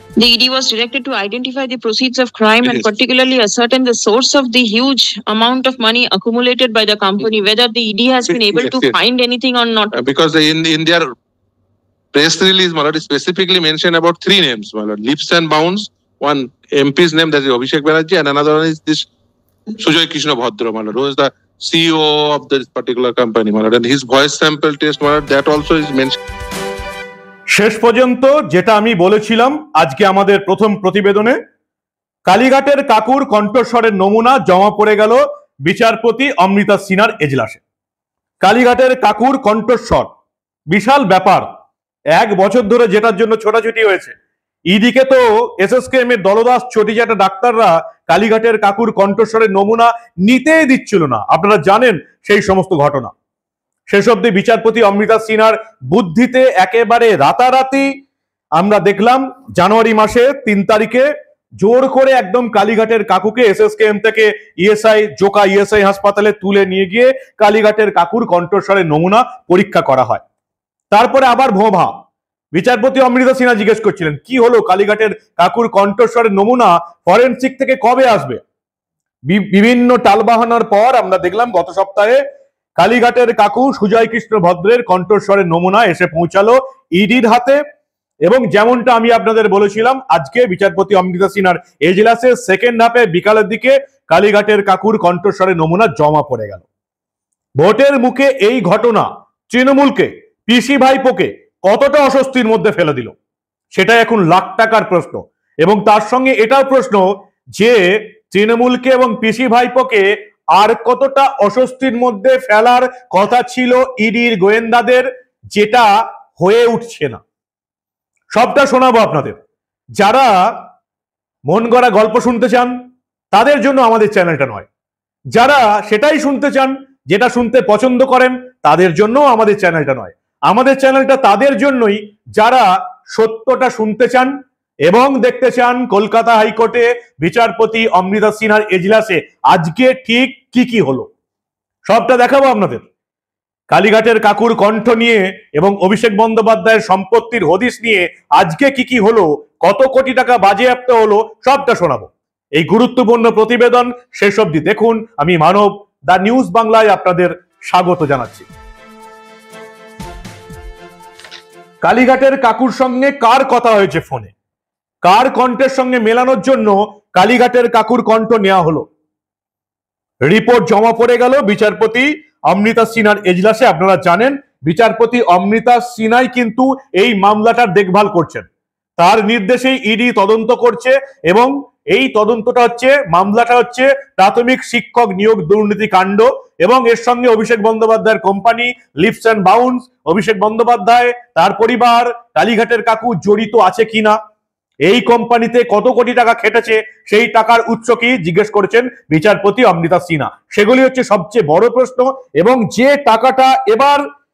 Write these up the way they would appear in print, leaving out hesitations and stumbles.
The ED was directed to identify the proceeds of crime and particularly ascertain the source of the huge amount of money accumulated by the company, whether the ED has been able to find anything or not. Because in their press release, my lord, specifically mentioned about three names, my lord. Leaps and bounds. One MP's name, that is Abhishek Banerjee, and another one is this Sujoy Krishna Bhadra, my lord, who is the CEO of this particular company, my lord. And his voice sample test, my lord, that also is mentioned. শেষ পর্যন্ত যেটা আমি বলেছিলাম আজকে আমাদের প্রথম প্রতিবেদনে, কালীঘাটের কাকুর কণ্ঠস্বরের নমুনা জমা পড়ে গেল বিচারপতি অমৃতা সিনহার এজলাসে। কালীঘাটের কাকুর কণ্ঠস্বর, বিশাল ব্যাপার। 1 বছর ধরে যেটার জন্য ছোটাছুটি হয়েছে, ইডিকে তো এসএসকেএম এর দলদাস চটিচাটা ডাক্তাররা কালীঘাটের কাকুর কণ্ঠস্বরের নমুনা নিতেই দিচ্ছিল না। আপনারা জানেন সেই সমস্ত ঘটনা। শেষ অবধি বিচারপতি অমৃতা সিনহার বুদ্ধিতে একেবারে রাতারাতি আমরা দেখলাম জানুয়ারি মাসে 3 তারিখে জোর করে একদম কালীঘাটের কাকুকে এসএসকেএম থেকে জোকা ইএসআই হাসপাতালে তুলে নিয়ে গিয়ে কালীঘাটের কাকুর কণ্ঠস্বরের নমুনা পরীক্ষা করা হয়। তারপরে আবার ভোভা বিচারপতি অমৃতা সিনহা জিজ্ঞেস করছিলেন কি হলো, কালীঘাটের কাকুর কণ্ঠস্বরের নমুনা ফরেনসিক থেকে কবে আসবে? বিভিন্ন টালবাহানার পর আমরা দেখলাম গত সপ্তাহে কালীঘাটের কাকু সুজয় কৃষ্ণ ভদ্রের কণ্ঠস্বরের নমুনা এসে পৌঁছালো ইডির হাতে। এবং যেমনটা আমি আপনাদের বলেছিলাম, আজকে বিচারপতি অমৃতা সিনহার এজলাসে সেকেন্ড হাফে বিকালের দিকে কালীঘাটের কাকুর কণ্ঠস্বরের নমুনা জমা পড়ে গেল। ভোটের মুখে এই ঘটনা তৃণমূলকে, পিসি ভাইপোকে কতটা অস্বস্তির মধ্যে ফেলে দিল, সেটা এখন লাখ টাকার প্রশ্ন। এবং তার সঙ্গে এটাও প্রশ্ন যে তৃণমূলকে এবং পিসি ভাইপোকে আর কতটা অস্বস্তির মধ্যে ফেলার কথা ছিল ইডির গোয়েন্দাদের, যেটা হয়ে উঠছে না। সবটা শোনাবো আপনাদের। যারা মন গড়া গল্প শুনতে চান তাদের জন্য আমাদের চ্যানেলটা নয়, যারা সেটাই শুনতে চান যেটা শুনতে পছন্দ করেন তাদের জন্য আমাদের চ্যানেলটা নয়। আমাদের চ্যানেলটা তাদের জন্যই যারা সত্যটা শুনতে চান এবং দেখতে চান কলকাতা হাইকোর্টে বিচারপতি অমৃতা সিনহার এজলাসে আজকে ঠিক কি হলো, সবটা দেখাবো আপনাদের। কালীঘাটের কাকুর কণ্ঠ নিয়ে এবং অভিষেক বন্দ্যোপাধ্যায়ের সম্পত্তির হদিশ নিয়ে আজকে কি হলো, কত কোটি টাকা বাজেয়াপ্ত হলো, সবটা শোনাবো। এই গুরুত্বপূর্ণ প্রতিবেদন শেষ অবধি দেখুন। আমি মানব, দা নিউজ বাংলায় আপনাদের স্বাগত জানাচ্ছি। কালীঘাটের কাকুর সঙ্গে কার কথা হয়েছে ফোনে, কার কণ্ঠের সঙ্গে মেলানোর জন্য কালীঘাটের কাকুর কণ্ঠ নেওয়া হলো, রিপোর্ট জমা পড়ে গেল বিচারপতি অমৃতা সিনহার এজলাসে। আপনারা জানেন বিচারপতি অমৃতা সিনহাই কিন্তু এই মামলাটার দেখভাল করছেন, তার নির্দেশেই ইডি তদন্ত করছে। এবং এই তদন্তটা হচ্ছে, মামলাটা হচ্ছে প্রাথমিক শিক্ষক নিয়োগ দুর্নীতি কাণ্ড। এবং এর সঙ্গে অভিষেক বন্দ্যোপাধ্যায়ের company leaps and bounce, Abhishek Bandyopadhyay, তার পরিবার, কালীঘাটের কাকু জড়িত আছে কিনা, এই কোম্পানিতে কত কোটি টাকা খেটেছে, সেই টাকার উৎস কি জিজ্ঞেস করেছেন বিচারপতি অমৃতা সিনহা। সেগুলি হচ্ছে সবচেয়ে বড় প্রশ্ন। এবং যে টাকাটা এবার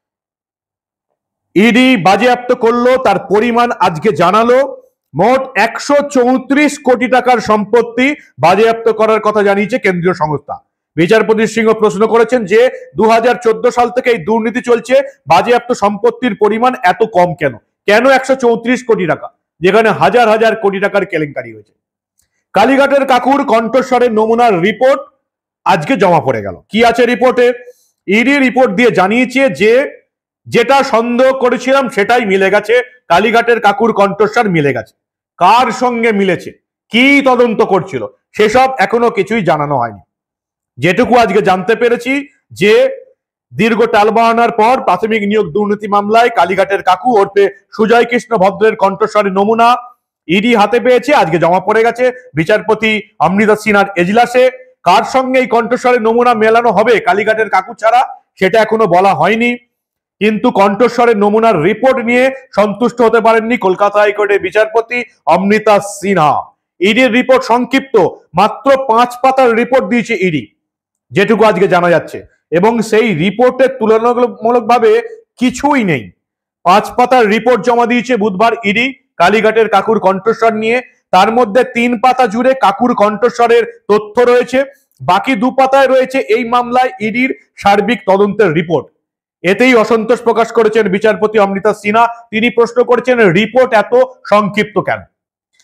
ইডি বাজেয়াপ্ত করলো তার পরিমাণ আজকে জানালো। মোট 134 কোটি টাকার সম্পত্তি বাজেয়াপ্ত করার কথা জানিয়েছে কেন্দ্রীয় সংস্থা। বিচারপতি সিংহ প্রশ্ন করেছেন যে 2014 সাল থেকে এই দুর্নীতি চলছে, বাজেয়াপ্ত সম্পত্তির পরিমাণ এত কম কেন 134 কোটি টাকা, যেখানে হাজার হাজার কোটি টাকার কেলেঙ্কারি হয়েছে। কালীঘাটের কাকুর কণ্ঠস্বরের নমুনার রিপোর্ট আজকে জমা পড়ে গেল। কি আছে রিপোর্টে? ইডি রিপোর্ট দিয়ে জানিয়েছে যে যেটা সন্দেহ করেছিলাম সেটাই মিলে গেছে, কালীঘাটের কাকুর কণ্ঠস্বর মিলে গেছে। কার সঙ্গে মিলেছে, কি তদন্ত করছিল, সেসব এখনো কিছুই জানানো হয়নি। যেটুকু আজকে জানতে পেরেছি যে দীর্ঘ টালবাহানার পর প্রাথমিক নিয়োগ দুর্নীতি মামলায় কালীঘাটের কাকু ওরফে সুজয় কৃষ্ণ ভদ্রের কণ্ঠস্বরের নমুনা ইডি হাতে পেয়েছে, আজকে জমা পড়ে গেছে বিচারপতি অমৃতা সিনহার এজলাসে। কার সঙ্গে এই কণ্ঠস্বরের নমুনা মেলানো হবে কালীঘাটের কাকু ছাড়া সেটা এখনো বলা হয়নি। কিন্তু কণ্ঠস্বরের নমুনার রিপোর্ট নিয়ে সন্তুষ্ট হতে পারেননি কলকাতা হাইকোর্টের বিচারপতি অমৃতা সিনহা। ইডির রিপোর্ট সংক্ষিপ্ত, মাত্র 5 পাতার রিপোর্ট দিয়েছে ইডি, যেটুকু আজকে জানা যাচ্ছে। এবং সেই রিপোর্টের তুলনামূলকভাবে কিছুই নেই। 5 পাতার রিপোর্ট জমা দিয়েছে বুধবার ইডি কালীঘাটের কাকুর কণ্ঠস্বর নিয়ে। তার মধ্যে 3 পাতা জুড়ে কাকুর কণ্ঠস্বরের তথ্য রয়েছে, বাকি 2 পাতায় রয়েছে এই মামলায় ইডির সার্বিক তদন্তের রিপোর্ট। এতেই অসন্তোষ প্রকাশ করেছেন বিচারপতি অমৃতা সিনহা। তিনি প্রশ্ন করেছেন রিপোর্ট এত সংক্ষিপ্ত কেন।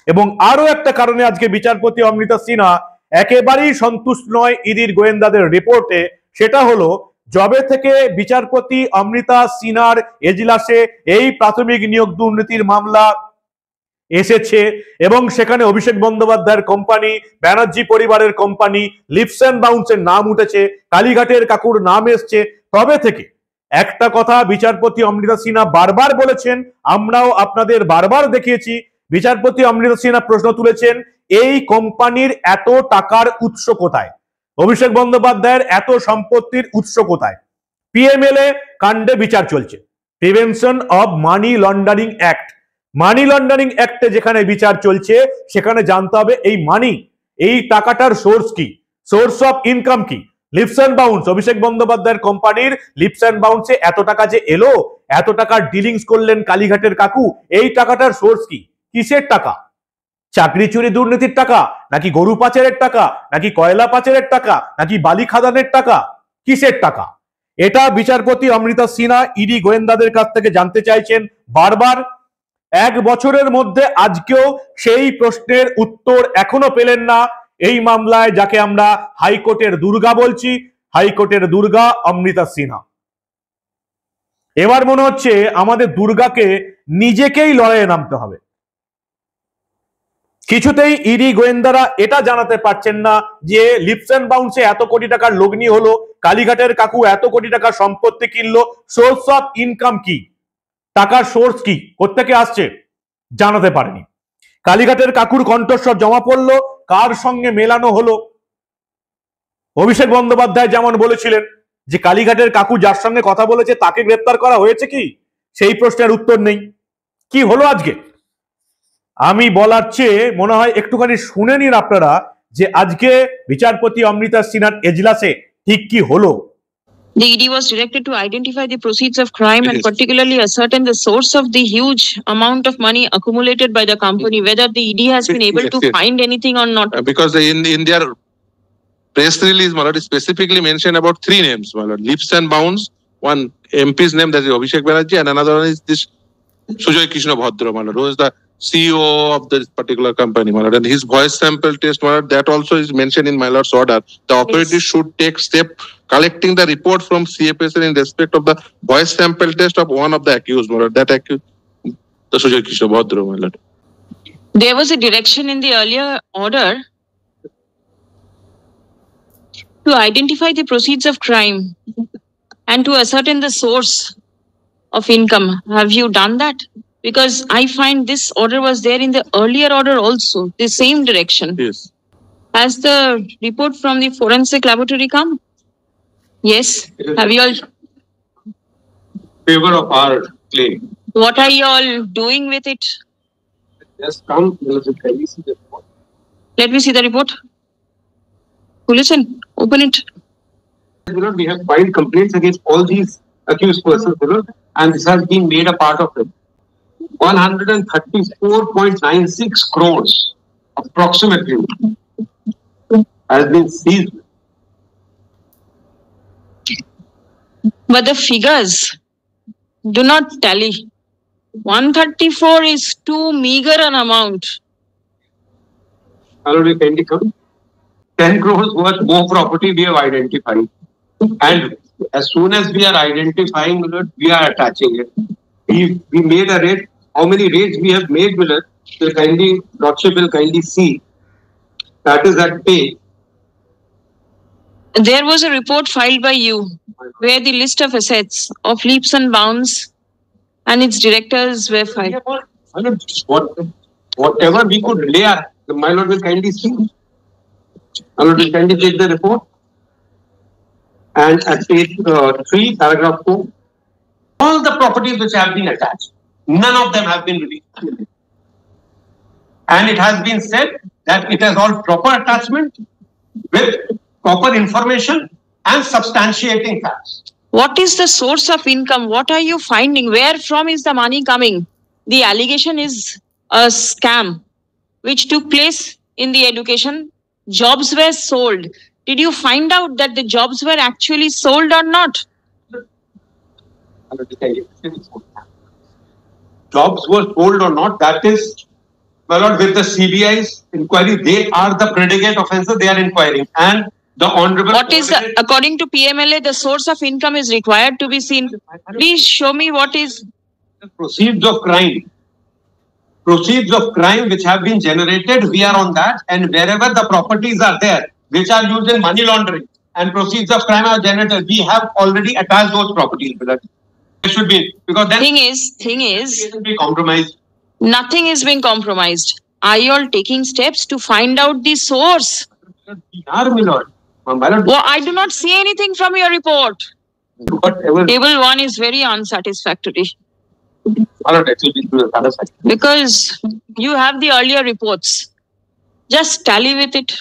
এবং আরো একটা কারণে আজকে বিচারপতি অমৃতা সিনহা একেবারেই সন্তুষ্ট নয় ইডির গোয়েন্দাদের রিপোর্টে, সেটা হলো জবে থেকে বিচারপতি অমৃতা সিনহার এজলাসে এই প্রাথমিক নিয়োগ দুর্নীতির মামলা এসেছে এবং সেখানে অভিষেক বন্দ্যোপাধ্যায়ের কোম্পানি, ব্যানার্জি পরিবারের কোম্পানি, লিপস অ্যান্ড বাউন্সের নাম উঠেছে, কালীঘাটের কাকুর নাম এসছে, তবে থেকে একটা কথা বিচারপতি অমৃতা সিনহা বারবার বলেছেন, আমরাও আপনাদের বারবার দেখিয়েছি। বিচারপতি অমৃতা সিনহা প্রশ্ন তুলেছেন, এই কোম্পানির এত টাকার উৎস কোথায়? অভিষেক বন্দ্যোপাধ্যায়ের এত সম্পত্তির উৎস কোথায়? পিএমএলএ কাণ্ডে বিচার চলছে, prevention of money laundering act, money laundering অ্যাক্টে যেখানে বিচার চলছে সেখানে জানতে হবে এই মানি, এই টাকাটার সোর্স কি, সোর্স অফ ইনকাম কি। লিপস অ্যান্ড বাউন্স, অভিষেক বন্দ্যোপাধ্যায়ের কোম্পানির লিপস অ্যান্ড বাউন্সে এত টাকা যে এলো, এত টাকার ডিলিংস করলেন কালীঘাটের কাকু, এই টাকাটার সোর্স কি, কিসের টাকা? চাকরি চুরি দুর্নীতির টাকা, নাকি গরু পাচারের টাকা, নাকি কয়লা পাচারের টাকা, নাকি বালি খাদানের টাকা, কিসের টাকা? এটা বিচারপতি অমৃতা সিনহা ইডি গোয়েন্দাদের কাছ থেকে জানতে চাইছেন বারবার। 1 বছরের মধ্যে আজকেও সেই প্রশ্নের উত্তর এখনো পেলেন না এই মামলায় যাকে আমরা হাইকোর্টের দুর্গা বলছি, হাইকোর্টের দুর্গা অমৃতা সিনহা। এবার মনে হচ্ছে আমাদের দুর্গাকে নিজেকেই লড়াইয়ে নামতে হবে। কিছুতেই ইডি গোয়েন্দারা এটা জানাতে পারছেন না যে লিপস অ্যান্ড বাউন্সে এত কোটি টাকার লগ্নি হলো, কালীঘাটের কাকু এত কোটি টাকার সম্পত্তি কিনলো, সোর্স অফ ইনকাম কি, টাকার সোর্স কি, কোত্থেকে আসছে জানাতে পারেনি। কালীঘাটের কাকুর কণ্ঠস্বর জমা পড়লো, কার সঙ্গে মেলানো হলো? অভিষেক বন্দ্যোপাধ্যায় যেমন বলেছিলেন যে কালীঘাটের কাকু যার সঙ্গে কথা বলেছে তাকে গ্রেপ্তার করা হয়েছে কি, সেই প্রশ্নের উত্তর নেই। কি হলো আজকে? আমি বলার চেয়ে মনে হয় একটুখানি শুনে নিন আপনারা যে আজকে বিচারপতি অমৃতা সিনহার এজলাসে ঠিক কি হলো। The ED was directed to identify the proceeds of crime and particularly ascertain the source of the huge amount of money accumulated by the company, whether the ED has been able to find anything or not. Because in their press release, my lord, specifically mentioned about 3 names, my lord. Lips and Bounds, one MP's name, that is Abhishek Banerjee, and another one is this Sujoy Krishna Bhadra, my lord, who is the CEO of this particular company, my lord. And his voice sample test, my lord, that also is mentioned in my lord's order. The authorities should take step collecting the report from CFSL in respect of the voice sample test of one of the accused, my lord. That accused, the Sujoy Krishna Bhadra, my lord. There was a direction in the earlier order to identify the proceeds of crime and to ascertain the source of income. Have you done that? Because I find this order was there in the earlier order also, the same direction. Yes. Has the report from the forensic laboratory come? Yes. Have you all? Favor of our claim. What are you all doing with it? Just come, can we see the report? Let me see the report. Listen, open it. We have filed complaints against all these accused persons, and this has been made a part of it. 134.96 crores approximately has been seized. But the figures do not tally. 134 is too meager an amount. Already kindly come. 10 crores worth more property we have identified. And as soon as we are identifying, we are attaching it. We made a rate. How many rates we have made, will kindly, Lordship will kindly see. That is that page. There was a report filed by you where the list of assets of Leaps and Bounds and its directors were filed. Whatever we could lay, my lord will kindly see. My lord will kindly take the report. And at page 3, paragraph 4, all the properties which have been attached, none of them have been released. And it has been said that it has all proper attachment with proper information and substantiating facts. What is the source of income? What are you finding? Where from is the money coming? The allegation is a scam which took place in the education. Jobs were sold. Did you find out that the jobs were actually sold or not? Jobs were sold or not, that is My lord, with the CBI's inquiry, they are the predicate offences they are inquiring, and the honourable. What is the, according to PMLA, the source of income is required to be seen? Please show me what is. Proceeds of crime. Proceeds of crime which have been generated, we are on that, and wherever the properties are there, which are used in money laundering, and proceeds of crime are generated, we have already attached those properties. There should be, because then Thing is, it will be compromised. nothing is being compromised. Are you all taking steps to find out the source? We are, my lord. My lord, Well, I do not see anything from your report. whatever. Table 1 is very unsatisfactory My lord, it will be to the other side. because you have the earlier reports. Just tally with it.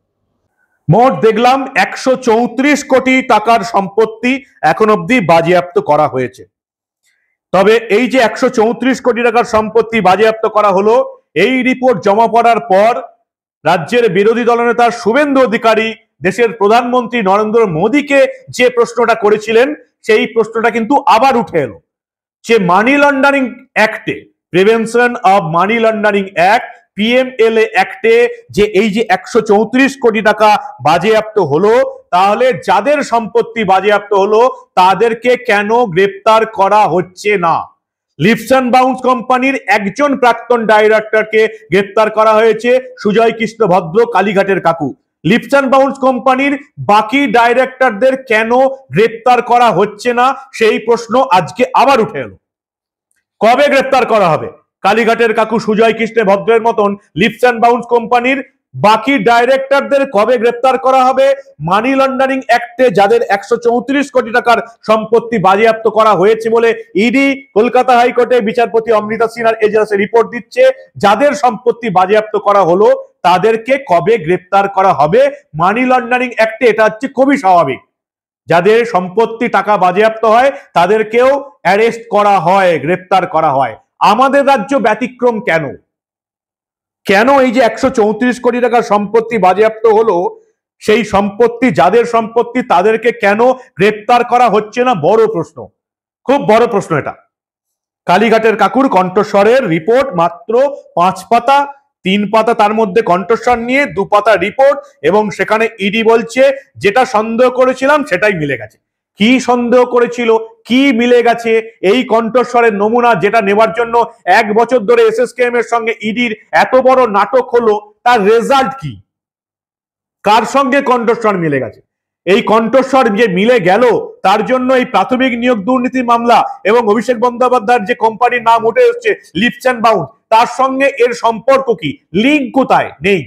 মোট দেখলাম 134 কোটি টাকার সম্পত্তি এখন অবধি বাজেয়াপ্ত করা হয়েছে। তবে এই যে 134 কোটি টাকার সম্পত্তি বাজেয়াপ্ত করা হলো, এই রিপোর্ট জমা পড়ার পর রাজ্যের বিরোধী দলনেতা শুভেন্দু অধিকারী দেশের প্রধানমন্ত্রী নরেন্দ্র মোদীকে যে প্রশ্নটা করেছিলেন, সেই প্রশ্নটা কিন্তু আবার উঠে এলো যে মানি লন্ডারিং অ্যাক্টে, prevention of money laundering act PMLA অ্যাক্টে যে এই যে 134 কোটি টাকা বাজেয়াপ্ত হলো, তাহলে যাদের সম্পত্তি বাজেয়াপ্ত হলো তাদেরকে কেন গ্রেপ্তার করা হচ্ছে না? লিপস অ্যান্ড বাউন্স কোম্পানির একজন প্রাক্তন ডাইরেক্টরকে গ্রেপ্তার করা হয়েছে, সুজয় কৃষ্ণ ভদ্র, কালীঘাটের কাকু। লিপস অ্যান্ড বাউন্স কোম্পানির বাকি ডাইরেক্টরদের কেন গ্রেপ্তার করা হচ্ছে না, সেই প্রশ্ন আজকে আবার উঠে এলো। কবে গ্রেপ্তার করা হবে? কালীঘাটের কাকু সুজয় কৃষ্ণ ভদ্রের মতন লিপস অ্যান্ড বাউন্স কোম্পানির বাকি ডাইরেক্টরদের কবে গ্রেপ্তার করা হবে? মানি লন্ডারিং অ্যাক্টে যাদের 134 কোটি টাকার সম্পত্তি বাজেয়াপ্ত করা হয়েছে বলে ইডি কলকাতা হাইকোর্টে বিচারপতি অমৃতা সিনহার এজলাসে রিপোর্ট দিচ্ছে, যাদের সম্পত্তি বাজেয়াপ্ত করা হলো তাদেরকে কবে গ্রেপ্তার করা হবে? মানি লন্ডারিং অ্যাক্টে এটা হচ্ছে খুবই স্বাভাবিক, যাদের সম্পত্তি টাকা বাজেয়াপ্ত হয় তাদেরকেও অ্যারেস্ট করা হয়, গ্রেপ্তার করা হয়। আমাদের রাজ্য ব্যতিক্রম কেন? কেন এই যে 134 কোটি টাকার সম্পত্তি বাজেয়াপ্ত হলো, সেই সম্পত্তি যাদের সম্পত্তি তাদেরকে কেন গ্রেপ্তার করা হচ্ছে না? বড় প্রশ্ন, খুব বড় প্রশ্ন এটা। কালীঘাটের কাকুর কণ্ঠস্বরের রিপোর্ট মাত্র 5 পাতা, 3 পাতা তার মধ্যে কণ্ঠস্বর নিয়ে, 2 পাতা রিপোর্ট, এবং সেখানে ইডি বলছে যেটা সন্দেহ করেছিলাম সেটাই মিলে গেছে। কি সন্দেহ করেছিল, কি মিলে গেছে? এই কণ্ঠস্বরের নমুনা যেটা নেওয়ার জন্য 1 বছর ধরে SSKM এর সঙ্গে ইডির এত বড় নাটক হলো, তার রেজাল্ট কি? কার সঙ্গে কণ্ঠস্বর মিলে গেছে? এই কণ্ঠস্বর যে মিলে গেল তার জন্য এই প্রাথমিক নিয়োগ দুর্নীতি মামলা এবং অভিষেক বন্দ্যোপাধ্যায়ের যে কোম্পানির নাম উঠে এসছে লিপস অ্যান্ড বাউন্স, তার সঙ্গে এর সম্পর্ক কি, লিঙ্ক কোথায়? নেই।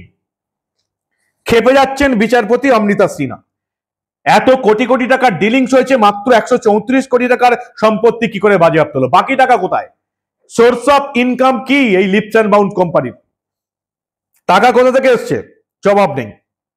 খেপে যাচ্ছেন বিচারপতি অমৃতা সিনহা। এত কোটি কোটি টাকার ডিলিংস হয়েছে, মাত্র 134 কোটি টাকার সম্পত্তি কি করে বাজেয়াপ্ত হলো? বাকি টাকা কোথায়? সোর্স অফ ইনকাম কি এই লিপস অ্যান্ড বাউন্স কোম্পানির? টাকা কোথা থেকে এসছে? জবাব নেই।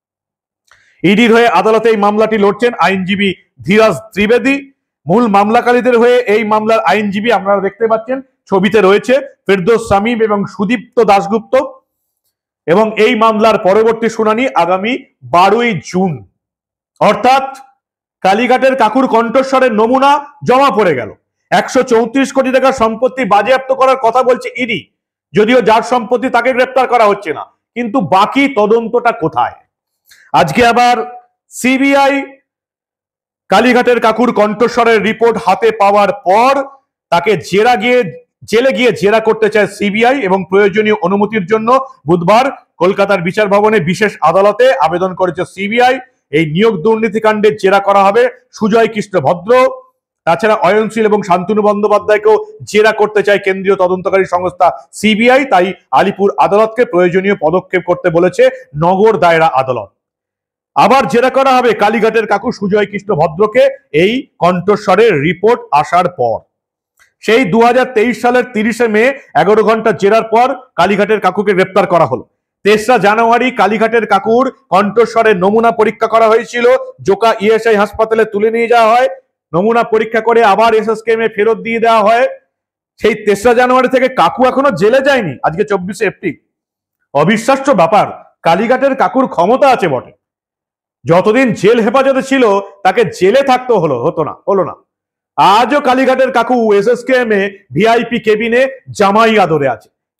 ইডির হয়ে আদালতে এই মামলাটি লড়ছেন আইনজীবী ধীরাজ ত্রিবেদী। মূল মামলাকারীদের হয়ে এই মামলার আইনজীবী আপনারা দেখতে পাচ্ছেন, ছবিতে রয়েছে ফেরদৌস শামীম এবং সুদীপ্ত দাশগুপ্ত। এবং এই মামলার পরবর্তী শুনানি আগামী 12ই জুন, অর্থাৎ কালীঘাটের কাকুর কণ্ঠস্বরের নমুনা জমা পড়ে গেল। 134 কোটি টাকার সম্পত্তি বাজেয়াপ্ত করার কথা বলছে ইডি, যদিও যার সম্পত্তি তাকে গ্রেপ্তার করা হচ্ছে না, কিন্তু বাকি তদন্তটা কোথায়? আজকে আবার সিবিআই কালীঘাটের কাকুর কণ্ঠস্বরের রিপোর্ট হাতে পাওয়ার পর তাকে জেলে গিয়ে জেরা করতে চায় সিবিআই, এবং প্রয়োজনীয় অনুমতির জন্য বুধবার কলকাতার বিচার ভবনে বিশেষ আদালতে আবেদন করেছে সিবিআই। এই নিয়োগ দুর্নীতিকাণ্ডে জেরা করা হবে সুজয় কৃষ্ণ ভদ্র, তাছাড়া অয়নশীল এবং শান্তনু বন্দ্যোপাধ্যায়কেও জেরা করতে চায় কেন্দ্রীয় তদন্তকারী সংস্থা সিবিআই। তাই আলিপুর আদালতকে প্রয়োজনীয় পদক্ষেপ করতে বলেছে নগর দায়রা আদালত। আবার জেরা করা হবে কালীঘাটের কাকু সুজয় কৃষ্ণ ভদ্রকে এই কণ্ঠস্বরের রিপোর্ট আসার পর। সেই 2023 সালের 30শে মে 11 ঘন্টা জেরার পর কালীঘাটের কাকুকে গ্রেপ্তার করা হলো। 3রা জানুয়ারি কালীঘাটের কাকুর কণ্ঠস্বরের নমুনা পরীক্ষা করা হয়েছিল, জোকা ইএসআই হাসপাতালে তুলে নিয়ে যাওয়া হয়, নমুনা পরীক্ষা করে আবার SSKM এ ফেরত দিয়ে দেওয়া হয়। সেই 3রা জানুয়ারি থেকে কাকু এখনো জেলে যায়নি, আজকে 24শে এপ্রিল। অবিশ্বাস্য ব্যাপার, কালীঘাটের কাকুর ক্ষমতা আছে বটে, যতদিন জেল হেফাজতে ছিল তাকে জেলে থাকতে হলো না। আজও কালীঘাটের কাকু SSKM এ ভিআইপি কেবিনে জামাই আদরে আছে।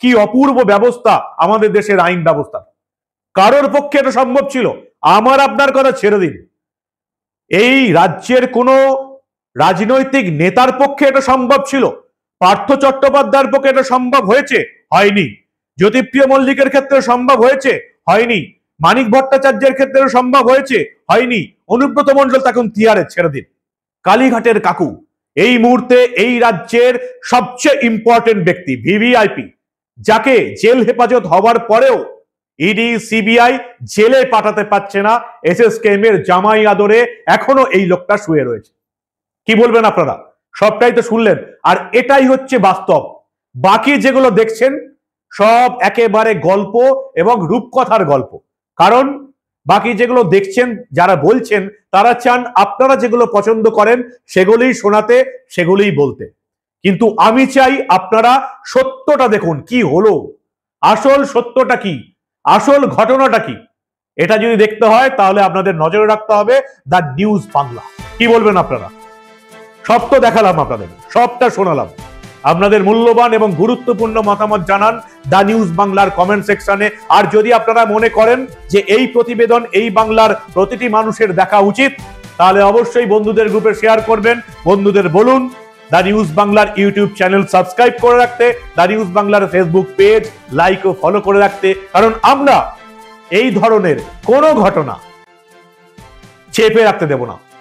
কি অপূর্ব ব্যবস্থা আমাদের দেশের আইন ব্যবস্থা। কারোর পক্ষে এটা সম্ভব ছিল? আমার আপনার কথা ছেড়ে দিন, এই রাজ্যের কোনো রাজনৈতিক নেতার পক্ষে এটা সম্ভব ছিল? পার্থ চট্টোপাধ্যায়ের পক্ষে এটা সম্ভব হয়েছে? হয়নি। জ্যোতিপ্রিয় মল্লিকের ক্ষেত্রে সম্ভব হয়েছে? হয়নি। মানিক ভট্টাচার্যের ক্ষেত্রে সম্ভব হয়েছে? হয়নি। অনুব্রত মণ্ডল তখন তিয়ারে, ছেড়ে দিন। কালীঘাটের কাকু এই মুহূর্তে এই রাজ্যের সবচেয়ে ইম্পর্টেন্ট ব্যক্তি, ভিভিআইপি, যাকে জেল হেফাজত হওয়ার পরেও ইডি সিবিআই জেলে পাঠাতে পারছে না, এসএসকেএম এর জামাই আদরে এখনো এই লোকটা শুয়ে রয়েছে। কি বলবেন আপনারা? সবটাই তো শুনলেন, আর এটাই হচ্ছে বাস্তব। বাকি যেগুলো দেখছেন সব একেবারে গল্প এবং রূপকথার গল্প। কারণ বাকি যেগুলো দেখছেন, যারা বলছেন, তারা চান আপনারা যেগুলো পছন্দ করেন সেগুলোই শোনাতে, সেগুলোই বলতে। কিন্তু আমি চাই আপনারা সত্যটা দেখুন, কি হলো, আসল সত্যটা কি, আসল ঘটনাটা কি। এটা যদি দেখতে হয় তাহলে আপনাদের নজরে রাখতে হবে দ্য নিউজ বাংলা। কি বলবেন আপনারা? সব তো দেখালাম আপনাদের, সবটা শোনালাম। আপনাদের মূল্যবান এবং গুরুত্বপূর্ণ মতামত জানান দ্য নিউজ বাংলার কমেন্ট সেকশনে। আর যদি আপনারা মনে করেন যে এই প্রতিবেদন এই বাংলার প্রতিটি মানুষের দেখা উচিত, তাহলে অবশ্যই বন্ধুদের গ্রুপে শেয়ার করবেন, বন্ধুদের বলুন দ্য নিউজ বাংলার ইউটিউব চ্যানেল সাবস্ক্রাইব করে রাখতে, দ্য নিউজ বাংলার ফেসবুক পেজ লাইক ও ফলো করে রাখতে। কারণ আমরা এই ধরনের কোনো ঘটনা চেপে রাখতে দেব না।